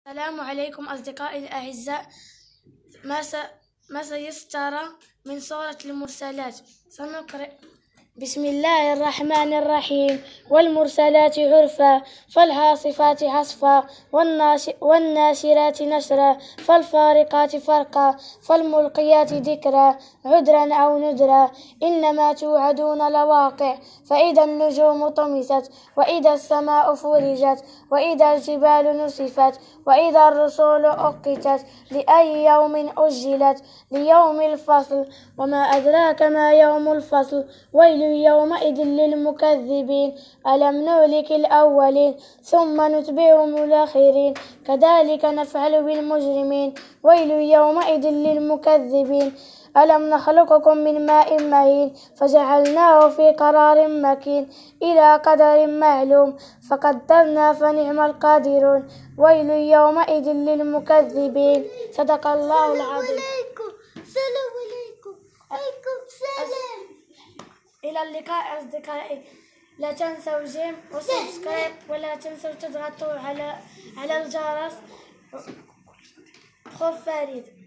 السلام عليكم أصدقائي الأعزاء. ما سيسترى من سورة المرسلات. سنقرأ. بسم الله الرحمن الرحيم. والمرسلات عرفا فالعاصفات عصفا والناشرات نشرا فالفارقات فرقا فالملقيات ذكرا عذرا أو نذرا إنما توعدون لواقع فإذا النجوم طمست وإذا السماء فرجت وإذا الجبال نسفت وإذا الرسل أقتت لأي يوم أجلت ليوم الفصل وما أدراك ما يوم الفصل ويل يومئذ للمكذبين ألم نهلك الأولين ثم نتبعهم الآخرين كذلك نفعل بالمجرمين ويل يومئذ للمكذبين ألم نخلقكم من ماء مهين فجعلناه في قرار مكين إلى قدر معلوم فقدرنا فنعم القادرون ويل يومئذ للمكذبين. صدق الله العظيم. السلام عليكم. عليكم السلام. إلى اللقاء أصدقائي. لا تنسوا جيم وسبسكرايب ولا تنسوا تضغطوا على الجرس. خوف فريد.